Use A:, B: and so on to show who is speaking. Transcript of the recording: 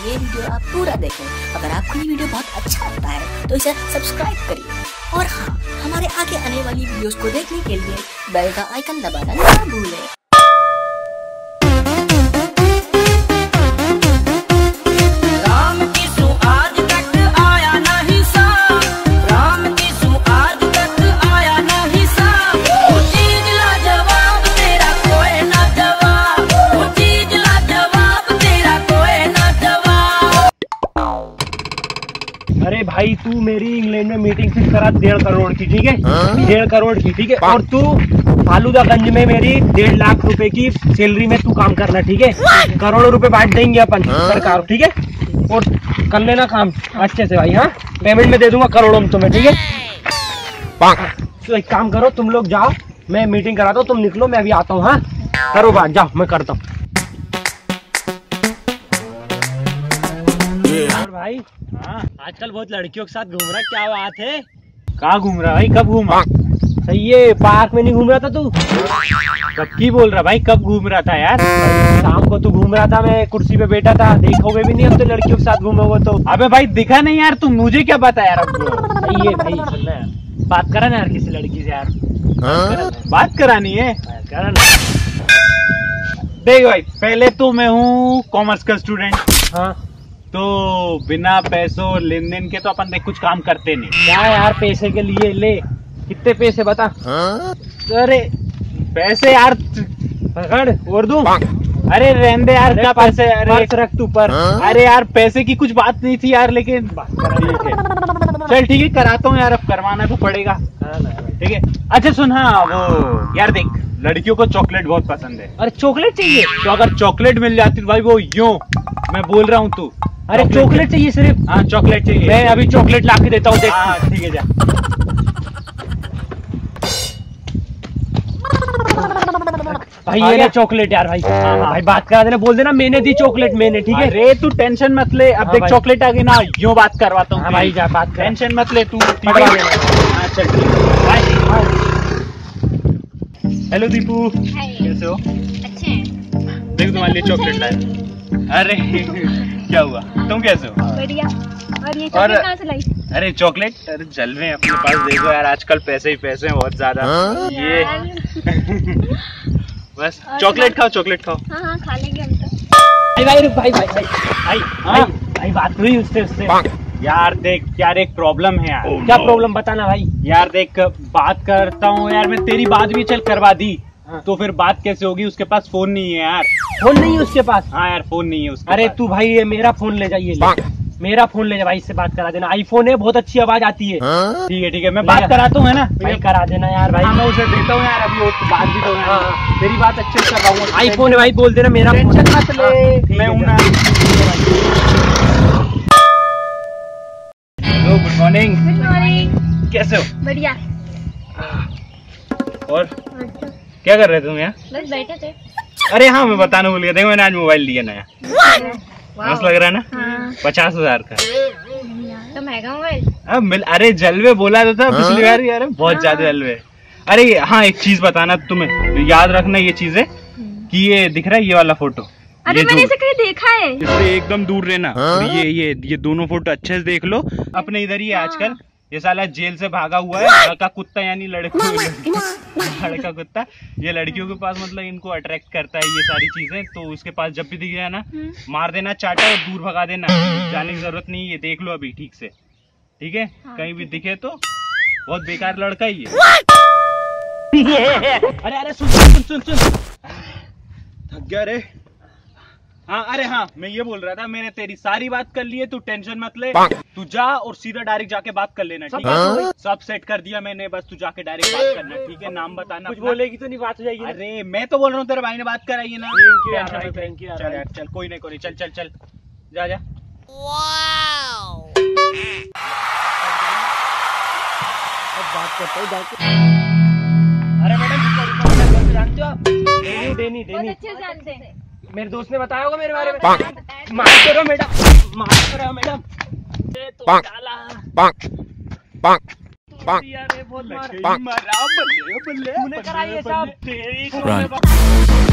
A: ये वीडियो आप पूरा देखें। अगर आपको ये वीडियो बहुत अच्छा लगता है तो इसे सब्सक्राइब करिए, और हाँ, हमारे आगे आने वाली वीडियोस को देखने के लिए बेल का आइकन दबाना ना भूलें।
B: अरे भाई, तू मेरी इंग्लैंड में मीटिंग फिक्स करा 1.5 करोड़ की, ठीक है? 1.5 करोड़ की, ठीक है? और तू फालूदागंज में मेरी 1.5 लाख रुपए की सैलरी में तू काम करना, ठीक है? करोड़ों रुपए बांट देंगे अपन सरकार, ठीक है? और कर लेना काम अच्छे से भाई। हाँ, पेमेंट में दे दूंगा करोड़ों में तुम्हें, ठीक है? तो एक काम करो, तुम लोग जाओ, मैं मीटिंग कराता हूँ, तुम निकलो, मैं अभी आता हूँ। हाँ, करो बात, जाओ, मैं करता हूँ। भाई, हाँ, आजकल बहुत लड़कियों के साथ घूम रहा है, क्या बात है? कहाँ घूम रहा भाई? कब घूमा? सही है, पार्क में नहीं घूम रहा था तू? कब की बोल रहा भाई? कब घूम रहा था यार? शाम को तू घूम रहा था, मैं कुर्सी पे बैठा था, देखोगे भी नहीं अब तो लड़कियों के साथ घूमोगे तो। अबे भाई, दिखा नहीं यार, तुम मुझे क्या पता यार? अब सही है भाई, चल यार, बात करा ना यार किसी लड़की से यार। बात करानी है? करा ना। देख भाई, पहले तो मैं हूँ कॉमर्स का स्टूडेंट। हाँ, तो बिना पैसों लेन देन के तो अपन देख कुछ काम करते नहीं। क्या यार, पैसे के लिए ले, कितने पैसे बता? अरे पैसे यार, पकड़ और दूं? अरे रहने दे यार, क्या पैसे? अरे रख तू पर। अरे यार, पैसे की कुछ बात नहीं थी यार, लेकिन ठीक है, चल ठीक है, कराता हूँ यार, अब करवाना तो पड़ेगा, ठीक है? अच्छा सुन, हाँ वो यार देख, लड़कियों को चॉकलेट बहुत पसंद है। अरे चॉकलेट चाहिए? तो अगर चॉकलेट मिल जाती तो भाई, वो यूं मैं बोल रहा हूँ तू। अरे चॉकलेट चाहिए सिर्फ? हाँ, चॉकलेट चाहिए। मैं अभी चॉकलेट ला के देता हूँ, देख। हाँ ठीक है, जा। भाई ये ले चॉकलेट यार भाई। हाँ भाई, बात करा देना, बोल देना मैंने दी चॉकलेट, मैंने, ठीक है? अरे तू टेंशन मत ले, अब देख चॉकलेट आ गई ना, यूं बात करवाता हूँ भाई। जा, बात टेंशन मत ले तू, ठीक है? हाँ चल ठीक है। हेलो दीपू, कैसे हो?
C: अच्छे हैं।
B: देख तुम्हारे लिए चॉकलेट लाया। अरे क्या हुआ, तुम कैसे हो?
C: बढ़िया। और ये चॉकलेट कहाँ से लाई?
B: अरे चॉकलेट, अरे जलवे अपने पास, देखो यार आजकल पैसे ही पैसे हैं बहुत ज्यादा। ये बस चॉकलेट खाओ, चॉकलेट खाओ।
C: हाँ हाँ, खा लेंगे हम तो।
B: भाई बात हुई उससे यार। देख यार, एक प्रॉब्लम है यार। क्या प्रॉब्लम, बताना भाई। यार देख, बात करता हूँ यार मैं, तेरी बात भी चल करवा दी तो फिर बात कैसे होगी? उसके पास फोन नहीं है यार। फोन नहीं है उसके पास? हाँ यार, फोन नहीं है उसके पास। अरे तू भाई, ये मेरा फोन ले जाइए, मेरा फोन ले जा भाई, इससे बात करा देना। आईफोन है, बहुत अच्छी आवाज आती है। ठीक है ठीक है, मैं बात कराता हूँ, है ना भाई? करा देना यार भाई। मैं उसे देता हूँ यार, अभी बात भी तो है, तेरी बात अच्छे से करवाऊंगा। आईफोन है भाई, बोल देना मेरा। टेंशन मत ले, मैं हूँ ना। Hello, good morning.
C: Good morning.
B: कैसे हो?
C: बढ़िया।
B: और क्या कर रहे थे तुम यहाँ?
C: बस बैठे थे।
B: अरे हाँ, मैं बताना भूल गया, देखो मैंने आज मोबाइल लिया नया। मस्त लग रहा है ना?
C: हाँ।
B: 50,000 का।
C: तो महंगा मोबाइल?
B: अरे जलवे बोला तो था पिछली बार यार, बहुत ज्यादा जलवे। अरे हाँ, एक चीज बताना तुम्हें, याद रखना ये चीज है कि ये दिख रहा है, ये वाला फोटो।
C: अरे मैंने इसे कहीं देखा है।
B: इससे एकदम दूर रहना। ये दोनों फोटो अच्छे से देख लो, अपने इधर ही है आजकल। ये साला जेल से भागा हुआ है, लड़का कुत्ता, यानी लड़का कुत्ता। ये लड़कियों के पास मतलब इनको अट्रैक्ट करता है ये सारी चीजें, तो उसके पास जब भी दिख जाए ना, मार देना चाटा और दूर भगा देना, जाने की जरूरत नहीं है। देख लो अभी ठीक से, ठीक है? कहीं भी दिखे तो बहुत बेकार लड़का ही है। अरे सुन, थक गया रे। हाँ, अरे हाँ, मैं ये बोल रहा था, मैंने तेरी सारी बात कर ली है, तू टेंशन मत ले। तू जा और सीधा डायरेक्ट जाके बात कर लेना, ठीक है? सब सेट कर दिया मैंने, बस तू जाके डायरेक्ट बात करना, ठीक है? नाम बताना, कुछ बोलेगी तो नहीं बात हो जाएगी। अरे मैं तो बोल रहा हूँ, तेरे भाई ने बात कराई है ना। Thank you. चल यार, चल, कोई नहीं, चल जा। बात करता हूँ जाके। अरे मैडम, जानते हो आप? देनी
C: अच्छे से जानते हैं।
B: मेरे दोस्त ने बताया होगा मेरे बारे में। माफ करो मैडम। तो डाला। यार, बोल रहा है, बल्ले, तूने कराई है सब।